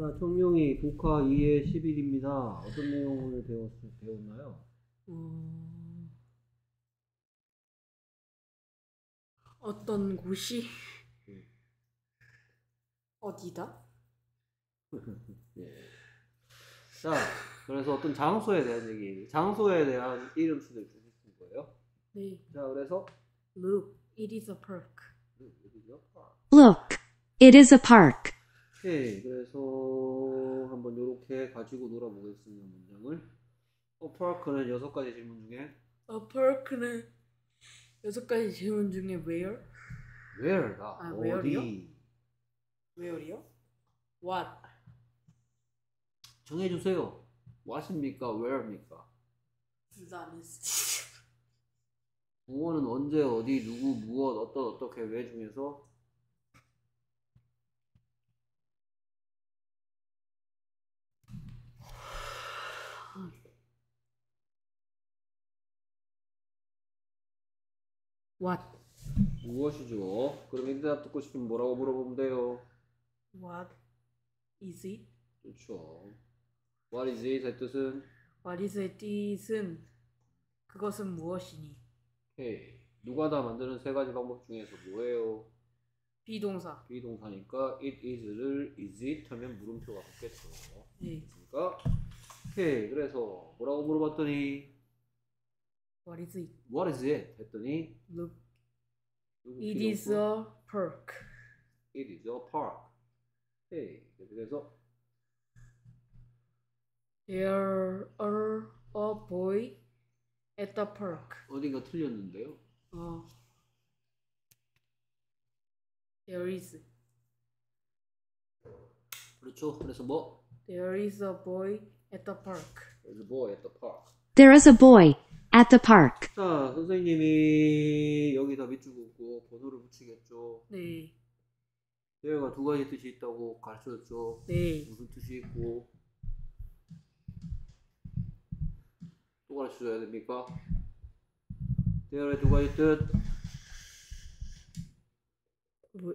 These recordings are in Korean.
자, 청룡이 국화 2의 11입니다. 어떤 내용을 배웠나요? 어떤 곳이 어디다? 예. 자, 그래서 어떤 장소에 대한 얘기, 장소에 대한 이름수를 주신 거예요. 네. 자, 그래서 Look, it is a park. Look, it is a park. 오케이, 그래서 한번 이렇게 가지고 놀아보겠습니다. 문장을. 파크는 6가지 질문 중에 A park는 6가지 질문 중에 where? where가 아, 어디? where요? where요? What? 정해주세요. what입니까? where입니까? 둘 다 안 했지. 무엇은 언제, 어디, 누구, 무엇, 어떻게, 왜 중에서 What? 무엇이죠? 그럼 이 대답 듣고 싶으면 뭐라고 물어보면 돼요? What is it? 그렇죠. What is it의 뜻은? What is it은 그것은 무엇이니? 오케이. 누가 다 만드는 3가지 방법 중에서 뭐예요? 비동사. 비동사니까 it is를 is it 하면 물음표가 붙겠죠. 네. 그러니까 오케이. 그래서 뭐라고 물어봤더니 What is it? What is it? 했더니 Look, it is a park. It is a park. 오케이. 그래서 There are a boy at the park. 어딘가 틀렸는데요. There is. 그렇죠. 그래서 뭐? There is a boy at the park. There's a boy at the park. There is a boy at the park. 자, 선생님이 여기다 밑줄 긋고 번호를 붙이겠죠. 네. there가 2가지 뜻이 있다고 가르쳐줬죠. 네. 무슨 뜻이 있고 또 가르쳐줘야 됩니까? there의 2가지 뜻. 뭐,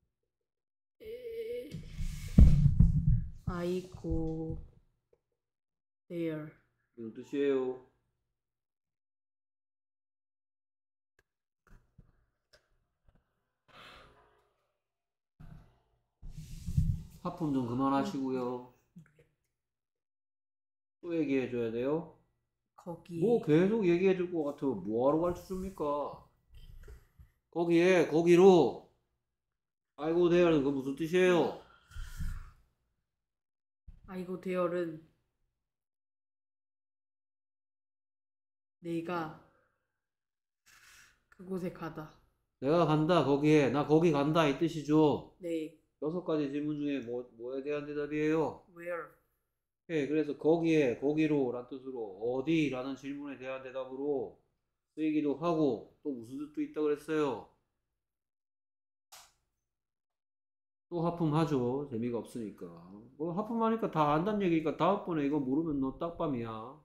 I go there. 무슨 뜻이에요? 하품 좀 그만하시고요. 또 얘기해줘야 돼요. 거기. 뭐 계속 얘기해줄 것 같아요. 뭐하러 가르쳐줍니까? 거기에 거기로 I go there는 그 무슨 뜻이에요? I go there는 내가 그곳에 가다. 내가 간다 거기에 나 거기 간다 이 뜻이죠. 네. 6가지 질문 중에 뭐에 대한 대답이에요? Where? 네, 그래서 거기에 거기로 란 뜻으로 어디라는 질문에 대한 대답으로 쓰이기도 하고 또 무슨 뜻도 있다 그랬어요. 또 하품하죠. 재미가 없으니까. 뭐 하품하니까 다 안단 얘기니까 다음번에 이거 모르면 너 딱밤이야.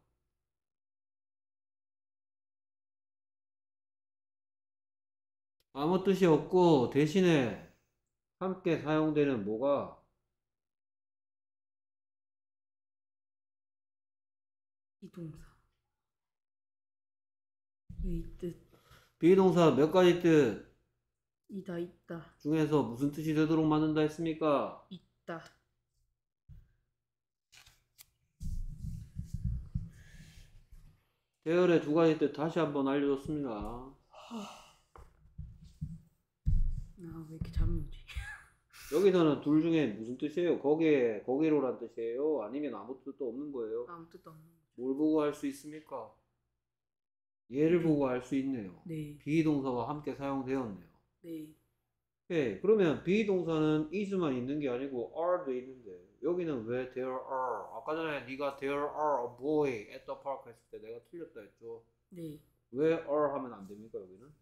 아무 뜻이 없고 대신에 함께 사용되는 뭐가 비동사. 이 뜻. 비동사 몇 가지 뜻 있다. 중에서 무슨 뜻이 되도록 만든다 했습니까? 있다. 대열의 2가지 뜻 다시 한번 알려줬습니다. 왜 이렇게 잠이 오지? 여기서는 둘 중에 무슨 뜻이에요? 거기에 거기로란 뜻이에요? 아니면 아무 뜻도 없는 거예요? 아무 뜻도 없는 거. 뭘 보고 할 수 있습니까? 얘를 보고 알 수 있네요. 네. 비동사와 함께 사용되었네요. 네. 네, 그러면 비동사는 is만 있는 게 아니고 are도 있는데 여기는 왜 there are? 아까 전에 네가 there are a boy at the park 했을 때 내가 틀렸다 했죠. 네. 왜 are 하면 안 됩니까 여기는?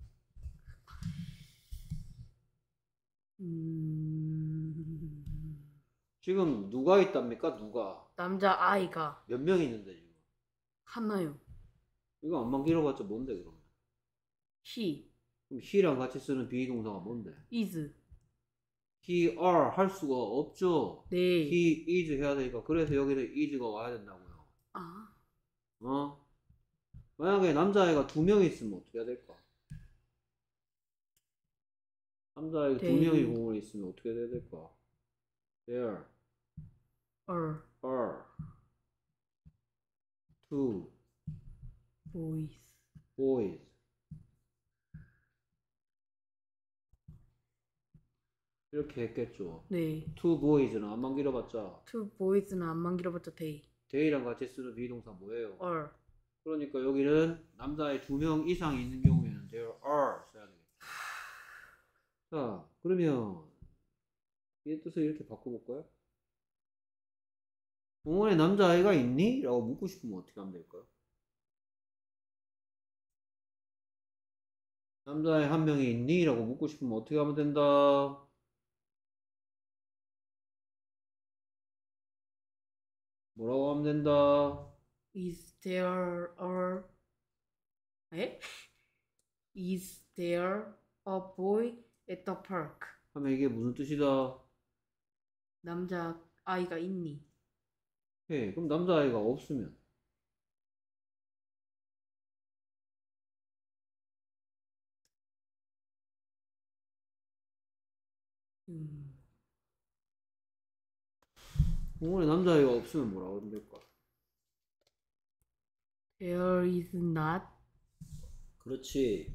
지금 누가 있답니까? 누가? 남자 아이가 몇 명 있는데 지금? 하나요. 이거 안만 길어봤자 뭔데 그러면? He 그럼 he랑 같이 쓰는 비동사가 뭔데? is he are 할 수가 없죠. 네. he is 해야 되니까 그래서 여기는 is가 와야 된다고요. 아, 만약에 남자아이가 2명 있으면 어떻게 해야 될까? 남자아이가 2명이 공원에 있으면 어떻게 해야 될까? There are are two boys. boys. 이렇게 했겠죠. 네. two boys는 안만 길어봤자 two boys는 안만 길어봤자 they they랑 같이 쓰는 비동사 뭐예요? are. 그러니까 여기는 남자애 2명 이상이 있는 경우에는 there are 써야 되겠죠. 자, 그러면 이 뜻을 이렇게 바꿔볼까요? 공원에 남자아이가 있니? 라고 묻고 싶으면 어떻게 하면 될까요? 남자애 한 명이 있니? 라고 묻고 싶으면 어떻게 하면 된다? 뭐라고 하면 된다? Is there 에? Is there a boy at the park? 하면 이게 무슨 뜻이다? 남자 아이가 있니? 예, 그럼 남자아이가 없으면 공원에 남자아이가 없으면 뭐라고 하면 될까? There is not. 그렇지.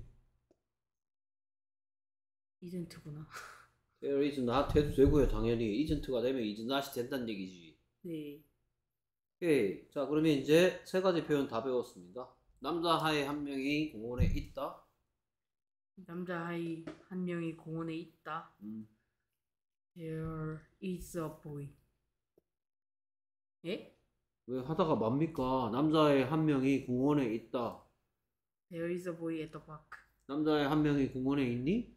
isn't구나. There is not 해도 되고요. 당연히 isn't가 되면 is not이 된다는 얘기지. 네. 오케이. 자, 그러면 이제 세 가지 표현 다 배웠습니다. 남자아이 한 명이 공원에 있다. 남자 아이 한 명이 공원에 있다. There is a boy. 예? 왜 하다가 맙니까? 남자아이 한 명이 공원에 있다. There is a boy at the park. 남자아이 한 명이 공원에 있니?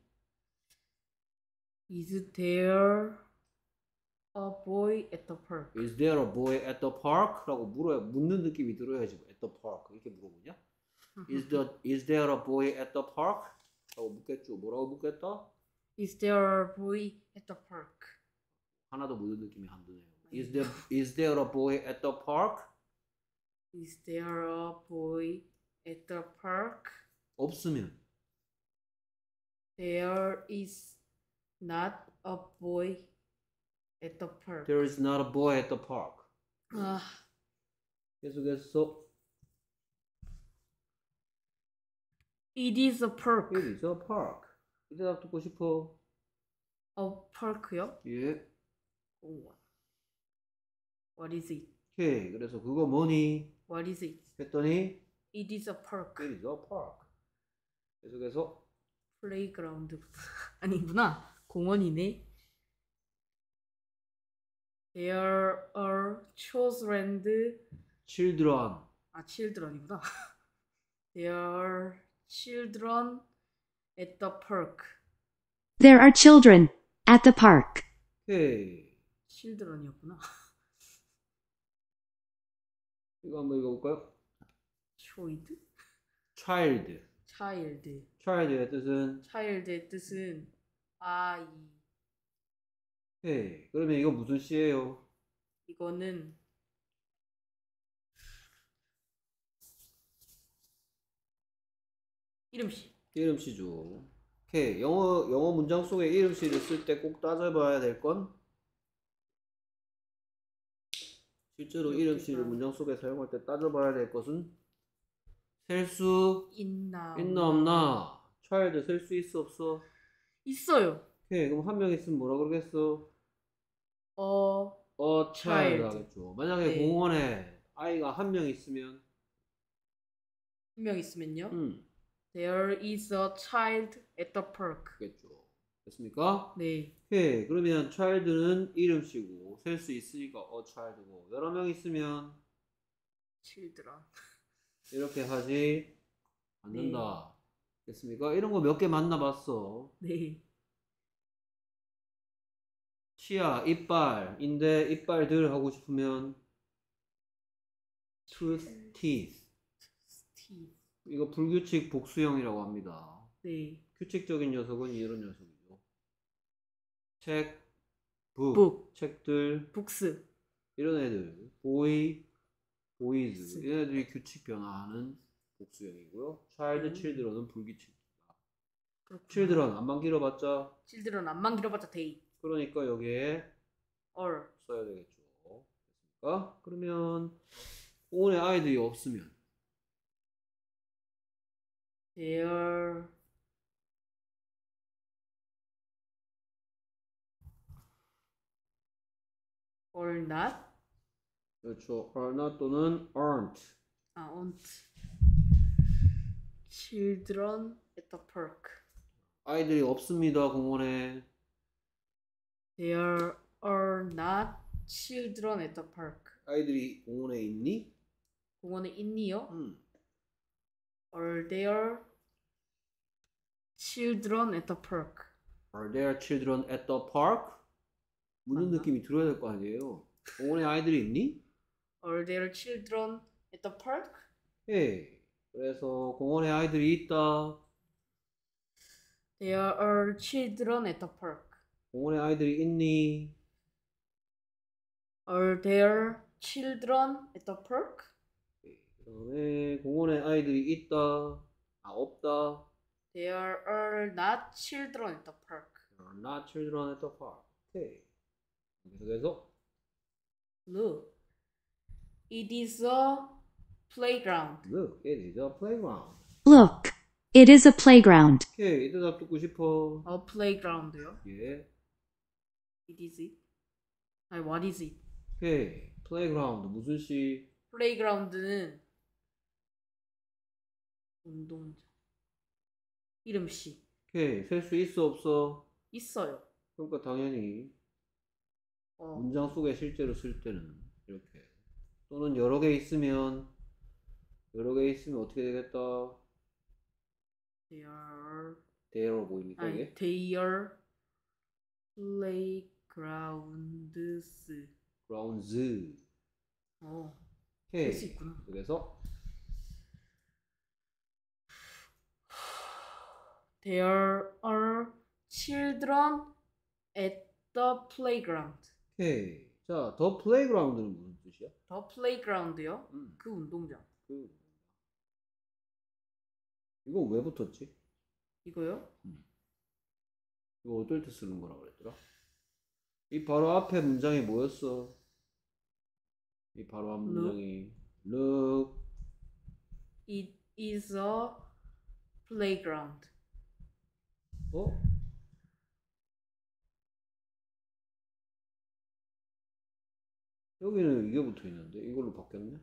Is there a boy at the park? Is there a boy at the park? 라고 묻는 느낌이 들어야지. at the park. 이렇게 물어보냐? Is there a boy at the park? 라고 묻겠죠. 뭐라고 묻겠다? Is there a boy at the park? 하나도 묻는 느낌이 안 드네요. Is there a boy at the park? Is there a boy at the park? 없으면 There is not a boy at the park. There is not a boy at the park. 아, 계속해서 it is a park. It is a park. 이 대답 듣고 싶어. A park요? 예. 오. What is it? 오케이. 그래서 그거 뭐니? What is it? 했더니 It is a park. It is a park. 계속해서 플레이그라운드 아니구나. 공원이네. There are children. children. 아, children이구나. There are children at the park. There are children at the park. 오케이. children이었구나. 이거 한번 읽어볼까요? child? child. child. child의 뜻은 child의 뜻은 아이. 오케이. 그러면 이거 무슨 시예요? 이거는 이름씨. 이름시죠. 오케이. 영어 문장 속에 이름시를 쓸 때 꼭 따져봐야 될 건 실제로 이름시를 문장 속에 사용할 때 따져봐야 될 것은 셀 수 있나 없나? child 셀 수 있어 없어? 있어요. 오케이. 그럼 한 명 있으면 뭐라 그러겠어? a child 하겠죠. 만약에 네. 공원에 아이가 한 명 있으면 한 명 있으면요. There is a child at the park. 겠죠. 됐습니까? 네. 오케이. 그러면 child는 이름시고 셀 수 있으니까 a child고 여러 명 있으면 children. 이렇게 하지 않는다. 됐습니까? 이런 거 몇 개 만나봤어. 네. 치아, 이빨인데 이빨들 하고 싶으면 tooth, teeth. teeth. 이거 불규칙 복수형이라고 합니다. 네. 규칙적인 녀석은 이런 녀석이죠. check, book, 책들, books. 이런 애들, boys, 얘네들이 규칙 변화하는 복수형이고요. child, children은 불규칙. 그렇구나. children 안만 길어봤자 children 안만 길어봤자 day. 그러니까 여기에 or. 써야 되겠죠. 됐습니까? 그러면 공원에 아이들이 없으면 there or not. 그렇죠. are not 또는 aren't. aren't children at the park. 아이들이 없습니다. 공원에. There are not children at the park. 아이들이 공원에 있니? 공원에 있니요? Are there children at the park? Are there children at the park? 묻는 맞나? 느낌이 들어야 될 거 아니에요. 공원에 아이들이 있니? Are there children at the park? 예. 그래서 공원에 아이들이 있다. There are children at the park. 공원에 아이들이 있니? Are there children at the park? 그다음에 공원에 아이들이 있다. 없다. There are not children at the park. There are not children at the park. 오케이. 계속해서 Look, it is a playground. Look, it is a playground. Look, it is a playground. 오케이, 이 대답 듣고 싶어. A playground요? 예. It is it? 아니, what is it? 오케이, playground 무슨 시? playground는 운동장. 이름씨. 오케이, 셀 수 있어 없어? 있어요. 그러니까 당연히 어. 문장 속에 실제로 쓸 때는 이렇게 또는 여러 개 있으면 어떻게 되겠다? there로 보입니까 아니, 이게? their playgrounds. grounds. 쓸 수 있구나. 그래서 There are children at the playground. 오케이. 자, the playground는 무슨 뜻이야? The playground요? 그 운동장. 이거 왜 붙었지? 이거요? 이거 어떨 때 쓰는 거라고 그랬더라? 이 바로 앞에 문장이 뭐였어? 이 바로 앞 문장이 Look, It is a playground. 어? 여기는 이게 붙어 있는데 이걸로 바뀌었네?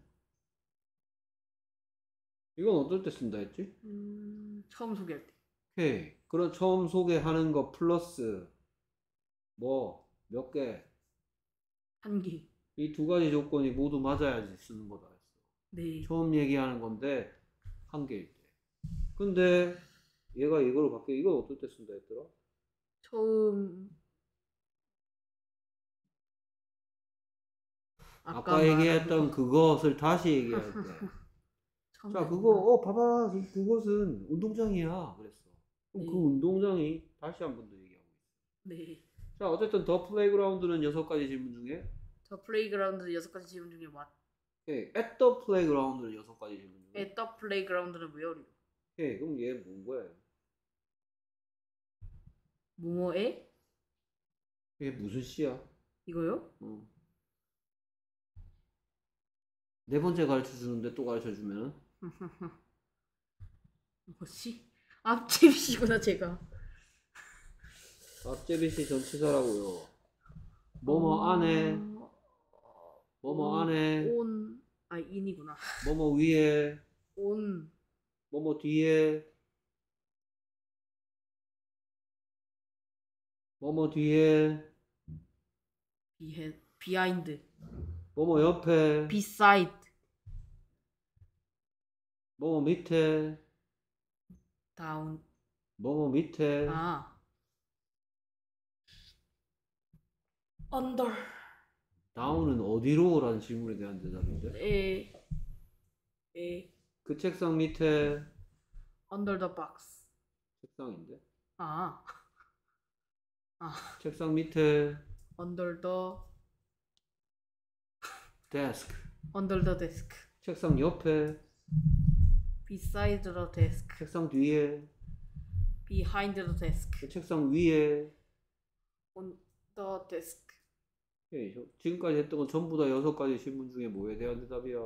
이건 어떨 때 쓴다 했지? 처음 소개할 때. 오케이. 그런 처음 소개하는 거 플러스 뭐 몇 개? 한 개. 이 두 가지 조건이 모두 맞아야지 쓰는 거다 했어. 네. 처음 얘기하는 건데 한 개일 때. 근데 얘가 이걸로 바뀌어. 이건 어떨 때 쓴다 했더라? 처음 아까 얘기했던 그것을 다시 얘기할 때. 자, 그거 봐봐. 그것은 운동장이야. 그랬어. 그럼 네. 그 운동장이 다시 한 번 더 얘기하고 있어. 네. 자, 어쨌든 더 플레이그라운드는 6가지 질문 중에 더 플레이그라운드 6가지 질문 중에 what? 오케이. at the playground는 6가지 질문 중에 at the playground는 뭐예요? 오케이. 그럼 얘 뭔 거야? 뭐뭐에? 이게 무슨 시야? 이거요? 네 번째 가르쳐 주는데 또 가르쳐 주면은 뭐지? 앞집이시구나 제가. 앞제비시 전치사라고요. 뭐뭐 안에 뭐뭐 안에 온 인이구나. 뭐뭐 위에 온 뭐뭐 뒤에 뭐뭐 뒤에 비하인드. 뭐뭐 옆에 beside. 뭐뭐 밑에 down. 뭐뭐 밑에 under. 다운은 어디로? 라는 질문에 대한 대답인데 그 책상 밑에 under the box. 책상인데 아. 책상 밑에 under the desk. desk. 책상 옆에, beside the desk. 책상 뒤에, behind the desk. 책상 위에. on the desk. 오케이. 지금까지 했던 건 전부 다 6가지 질문 중에 뭐에 대한 대답이야?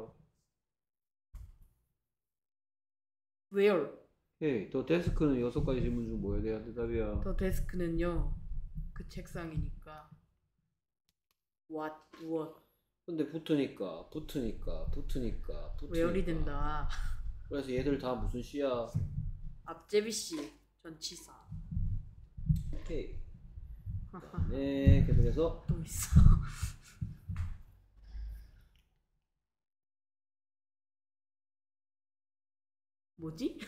where? 오케이. 더 데스크는 6가지 질문 중 뭐에 대한 대답이야? the desk는요. 그 책상이니까. what? 근데 붙으니까 where이 된다. 그래서 얘들 다 무슨 씨야? 앞제비씨 전치사. 오케이. 네, 계속해서 또 있어. 뭐지?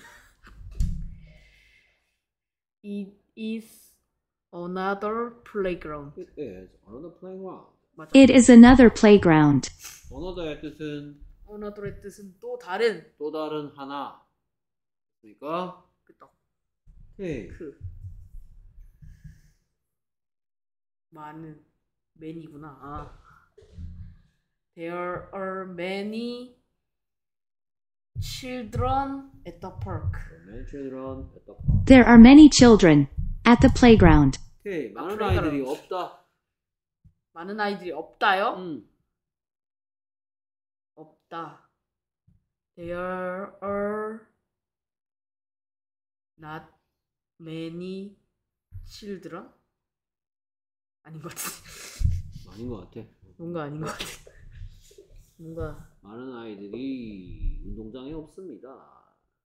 It is another playground. It is another playground. 맞아. It is another playground. another의 뜻은 another의 뜻은 또 다른. 또 다른 하나. 그러니까 그쵸. 오케이. 많은 many구나. 아. There are many children at the park. Many children at the park. There are many children at the playground. 오케이. 많은 플레이그라운드. 아이들이 없다. 많은 아이들이 없다요? 없다. There are not many children? 아닌 것 같아. 아닌 것 같아. 뭔가 아닌 것 같아. 뭔가 많은 아이들이 운동장에 없습니다.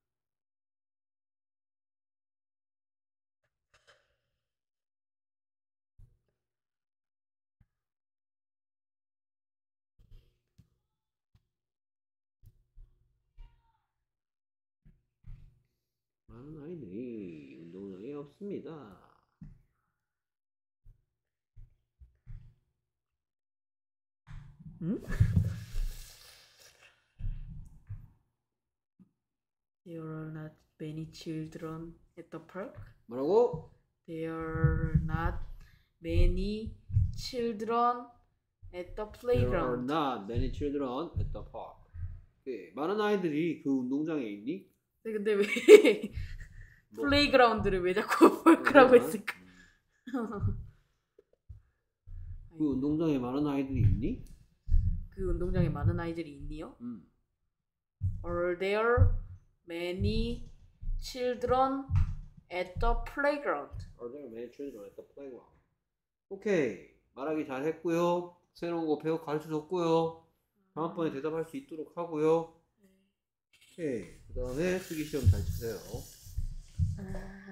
많은 아이들이 운동장에 없습니다. 응? There are not many children at the park. 뭐라고? There are not many children at the There are playground. not many children at the park. 오케이. 많은 아이들이 그 운동장에 있니? 근데 왜 뭐? 플레이그라운드를 왜 자꾸 park라고 했을까? 그 운동장에 많은 아이들이 있니? 그 운동장에 많은 아이들이 있니요? Are there many children at the playground? Are there many children at the playground? 오케이. 말하기 잘 했고요. 새로운 거 가르쳐 줬고요. 다음번에 대답할 수 있도록 하고요. 오케이. 그 다음에 쓰기 시험 잘 치세요.